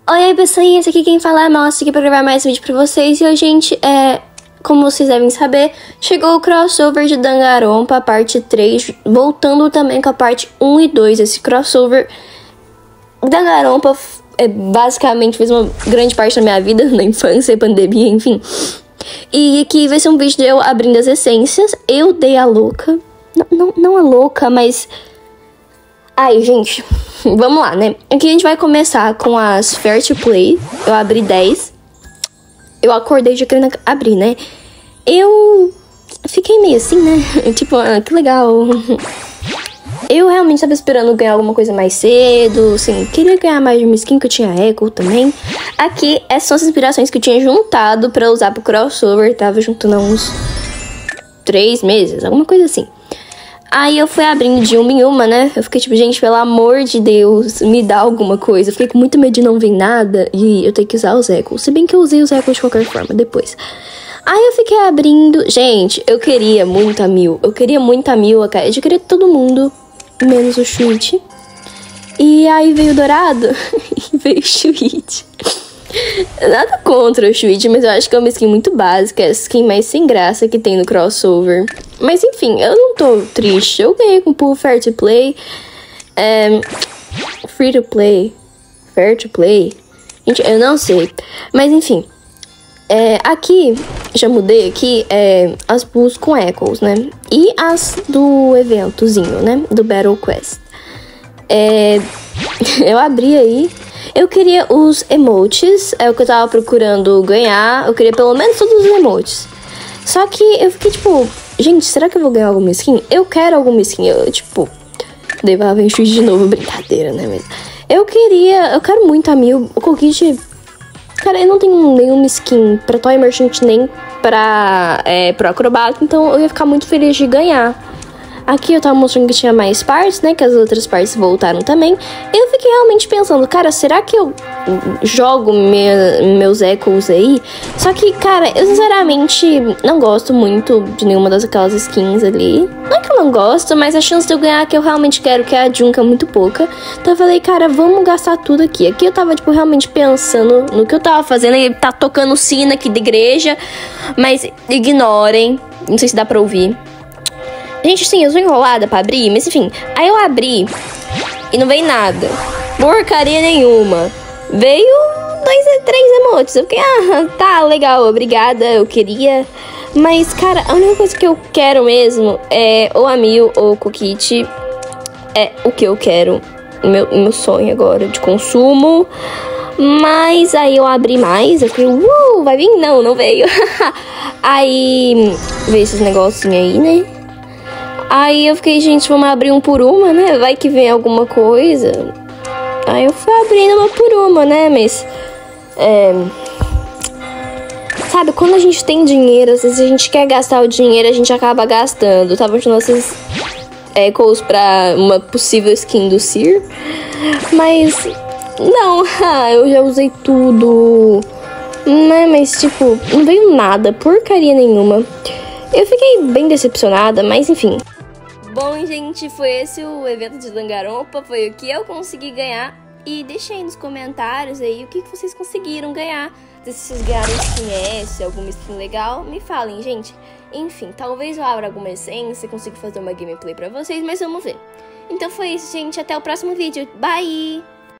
Oi, aí, pessoinhas, aqui quem fala é a Mostra aqui pra gravar mais um vídeo pra vocês. E hoje, gente, como vocês devem saber, chegou o crossover de Danganronpa, parte 3, voltando também com a parte 1 e 2. Esse crossover, Danganronpa, basicamente fez uma grande parte da minha vida, na infância, pandemia, enfim. E aqui vai ser um vídeo de eu abrindo as essências. Eu dei a louca, não a louca, mas... Ai, gente, vamos lá, né? Aqui a gente vai começar com as Fair to Play. Eu abri 10. Eu acordei já querendo abrir, né? Eu fiquei meio assim, né? Tipo, que legal. Eu realmente tava esperando ganhar alguma coisa mais cedo, assim. Queria ganhar mais de uma skin, que eu tinha Echo também. Aqui, essas são as inspirações que eu tinha juntado pra usar pro crossover. Tava juntando há uns 3 meses, alguma coisa assim. Aí eu fui abrindo de uma em uma, né? Eu fiquei tipo, gente, pelo amor de Deus, me dá alguma coisa. Eu fiquei com muito medo de não vir nada e eu ter que usar os Echoes. Se bem que eu usei os Echoes de qualquer forma depois. Aí eu fiquei abrindo... Gente, eu queria muito a Mil. Eu queria muito a Mil. Eu queria todo mundo, menos o Shuichi. E aí veio o Dourado e veio o Shuichi. Nada contra o Shuichi, mas eu acho que é uma skin muito básica. É a skin mais sem graça que tem no crossover. Mas enfim, eu não tô triste. Eu ganhei com o pool Fair to Play. Free to Play. Fair to Play. Gente, eu não sei. Mas enfim. Aqui, já mudei aqui, as pools com Echoes, né? E as do eventozinho, né? Do Battle Quest. Eu abri aí. Eu queria os emotes, é o que eu tava procurando ganhar. Eu queria pelo menos todos os emotes. Só que eu fiquei tipo, gente, será que eu vou ganhar alguma skin? Eu quero alguma skin. Eu, tipo, devo vir de novo, brincadeira, né? Mas eu quero muito a Mil. O Kokiji, cara, eu não tenho nenhuma skin pra Toy Merchant nem pro Acrobat, então eu ia ficar muito feliz de ganhar. Aqui eu tava mostrando que tinha mais partes, né? Que as outras partes voltaram também. Eu fiquei realmente pensando, cara, será que eu jogo meus Echoes aí? Só que, cara, eu sinceramente não gosto muito de nenhuma daquelas skins ali. Não é que eu não gosto, mas a chance de eu ganhar que eu realmente quero, que é a Junka, é muito pouca. Então eu falei, cara, vamos gastar tudo aqui. Aqui eu tava, tipo, realmente pensando no que eu tava fazendo. E tá tocando sino aqui da igreja, mas ignorem. Não sei se dá pra ouvir. Gente, sim, eu sou enrolada pra abrir, mas enfim. Aí eu abri e não veio nada. Porcaria nenhuma. Veio 2, 3 emotes. Eu fiquei, tá, legal, obrigada, eu queria. Mas, cara, a única coisa que eu quero é ou a Mil ou o Kokiji. É o que eu quero. Meu sonho agora de consumo. Mas aí eu abri mais, eu fiquei, vai vir? Não veio. Aí veio esses negocinhos aí, né? Aí eu fiquei, gente, vamos abrir um por uma, né? Vai que vem alguma coisa. Aí eu fui abrindo uma por uma, né? Mas... sabe, quando a gente tem dinheiro, às vezes a gente quer gastar o dinheiro, a gente acaba gastando. Tava achando essas Echoes pra uma possível skin do Seer. Mas... não, eu já usei tudo. Mas, tipo, não veio nada, porcaria nenhuma. Eu fiquei bem decepcionada, mas enfim. Bom, gente, foi esse o evento de Danganronpa, foi o que eu consegui ganhar. E deixem aí nos comentários aí o que vocês conseguiram ganhar. Se vocês ganharam skin S, alguma skin legal, me falem, gente. Enfim, talvez eu abra alguma essência, consiga fazer uma gameplay pra vocês, mas vamos ver. Então foi isso, gente, até o próximo vídeo. Bye!